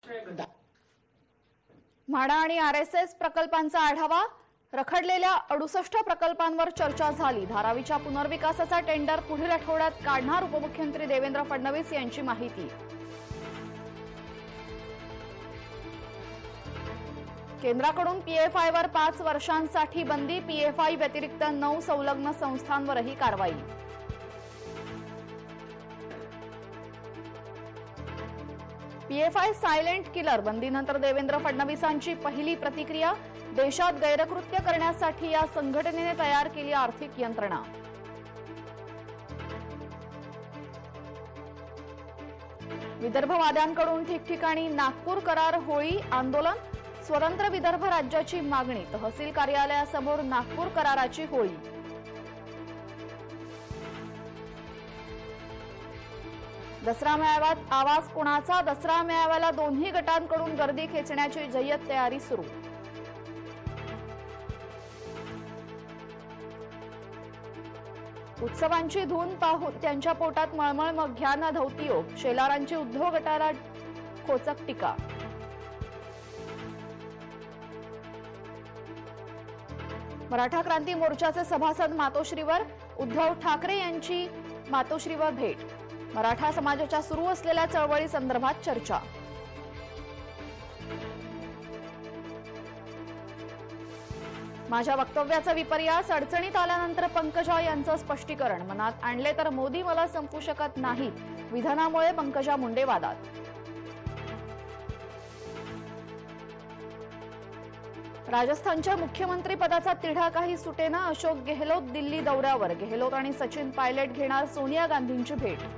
म्हाडा आणि आरएसएस प्रकल्पांचा आढावा, रखडलेल्या 68 प्रकल्पांवर चर्चा झाली। धारावीच्या पुनर्विकासाचा टेंडर पुढील आठवड्यात काढणार उपमुख्यमंत्री देवेंद्र फडणवीस यांची माहिती। केंद्राकडून पीएफआयवर 5 वर्षांसाठी बंदी, पीएफआय व्यतिरिक्त 9 संलग्न संस्थांवरही कारवाई। पीएफआय सायलेंट किलर, बंदीनंतर देवेंद्र फडणवीसांची पहिली प्रतिक्रिया। देशात गैरकृत्य करण्यासाठी या संघटनेने तयार केली आर्थिक यंत्रणा। विदर्भवाद्यांकडून ठिकठिकाणी नागपूर करार होळी आंदोलन, स्वतंत्र विदर्भ राज्याची मागणी, तहसील कार्यालयासमोर नागपूर कराराची होळी। दसरा मेळाव्यात आवाज कोणाचा, दसरा मेळाव्याला दोन्ही गटांकडून गर्दी खेचण्याची जय्यत तयारी सुरू। उत्सवांची धून पाहून त्यांच्या पोटात मळमळ, मग घ्या ना धवती योग, शेलारांची उद्धव गटाला खोचक टीका। मराठा क्रांती मोर्चाचे सभासद मातोश्रीवर, उद्धव ठाकरे यांची मातोश्रीवर भेट। मराठा समाजाच्या सुरू असलेल्या चळवळी संदर्भात चर्चा। माझ्या वक्तव्याचा विपर्यास, अडचणीत आल्यानंतर पंकजा यांचं स्पष्टीकरण। मनात आणले तर मोदी मला संपवू शकत नाहीत, विधानामुळे पंकजा मुंडे वादात। राजस्थानच्या मुख्यमंत्री पदाचा तिढा काही सुटेना, अशोक गेहलोत दिल्ली दौऱ्यावर। गेहलोत आणि सचिन पायलट घेणार सोनिया गांधींची भेट।